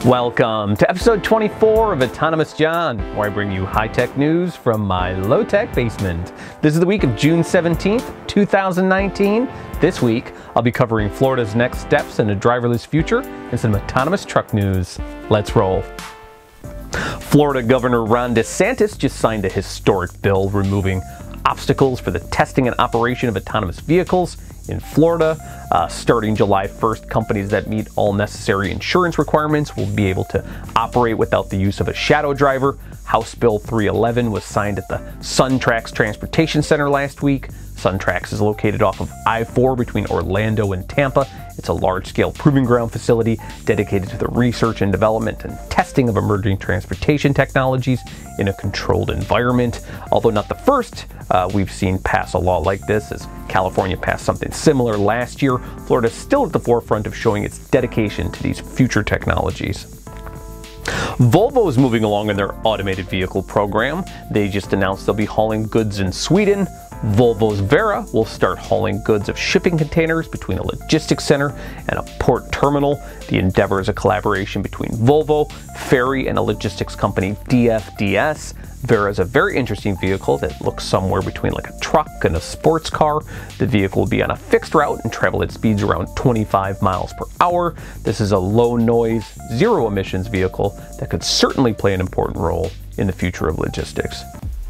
Welcome to episode 24 of Autonomous John, where I bring you high-tech news from my low-tech basement. This is the week of June 17th, 2019. This week, I'll be covering Florida's next steps in a driverless future and some autonomous truck news. Let's roll. Florida Governor Ron DeSantis just signed a historic bill removing obstacles for the testing and operation of autonomous vehicles in Florida. Starting July 1st, companies that meet all necessary insurance requirements will be able to operate without the use of a shadow driver. House Bill 311 was signed at the SUNTRAX Transportation Center last week. SUNTRAX is located off of I-4 between Orlando and Tampa. It's a large-scale proving ground facility dedicated to the research and development and testing of emerging transportation technologies in a controlled environment. Although not the first we've seen pass a law like this, as California passed something similar last year, Florida is still at the forefront of showing its dedication to these future technologies. Volvo is moving along in their automated vehicle program. They just announced they'll be hauling goods in Sweden. Volvo's Vera will start hauling goods of shipping containers between a logistics center and a port terminal. The endeavor is a collaboration between Volvo, ferry, and a logistics company, DFDS. Vera is a very interesting vehicle that looks somewhere between like a truck and a sports car. The vehicle will be on a fixed route and travel at speeds around 25 miles per hour. This is a low noise, zero emissions vehicle that could certainly play an important role in the future of logistics.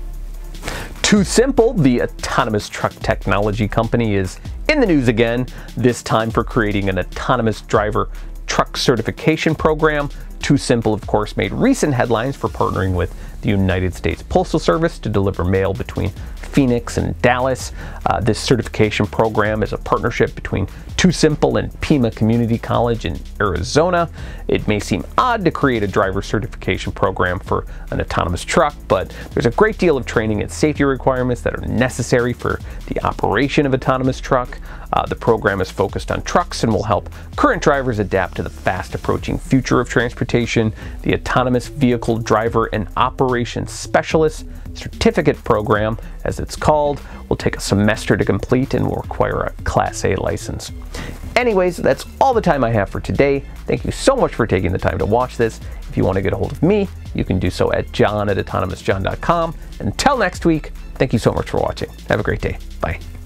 TuSimple, the autonomous truck technology company, is in the news again, this time for creating an autonomous driver truck certification program. TuSimple, of course, made recent headlines for partnering with the United States Postal Service to deliver mail between Phoenix and Dallas. This certification program is a partnership between TuSimple and Pima Community College in Arizona. It may seem odd to create a driver certification program for an autonomous truck, but there's a great deal of training and safety requirements that are necessary for the operation of autonomous truck. The program is focused on trucks and will help current drivers adapt to the fast approaching future of transportation. The Autonomous Vehicle Driver and Operations Specialist Certificate Program, as it's called, will take a semester to complete and will require a Class A license. Anyways, that's all the time I have for today. Thank you so much for taking the time to watch this. If you want to get a hold of me, you can do so at john@autonomousjohn.com. Until next week, thank you so much for watching. Have a great day. Bye.